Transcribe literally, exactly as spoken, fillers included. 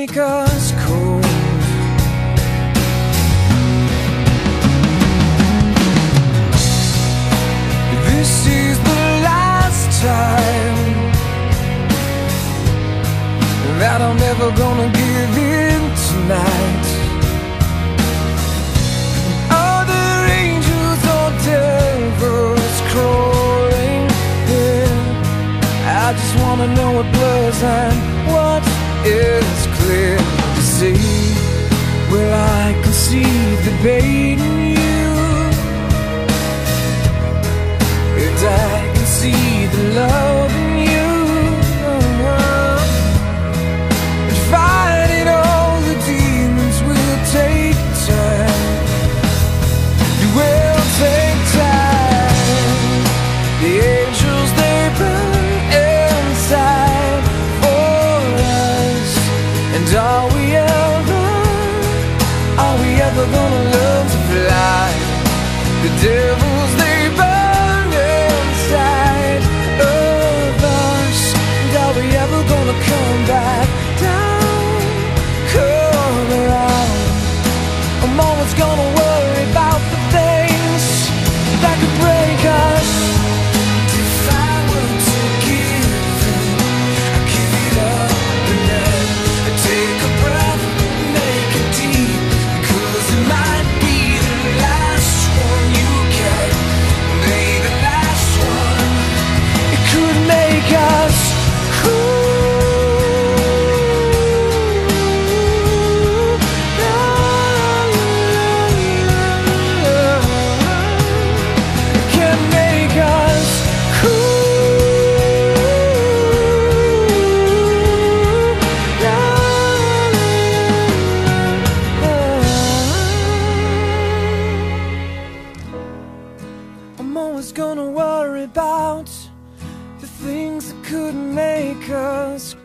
make us cold. This is the last time that I'm ever gonna give in tonight. Other angels or devils crawling here, I just wanna know what blurs and what is clear. You see, well, I can see the pain in you, and I can see the love in you. And fighting all the demons will take time. It will take time. The angels, they burn inside for us. And are we ever, are we ever gonna learn to fly? The devils, they burn inside of us. And are we ever gonna come back down, come around? I'm always gonna worry about the things that could break us. If I were to give in, I'd give it up and then I'd take a breath, make it deep, because it might be the last one you get, maybe the last one. It could make us cool. It can make us cool. I'm always gonna worry about the things that could make us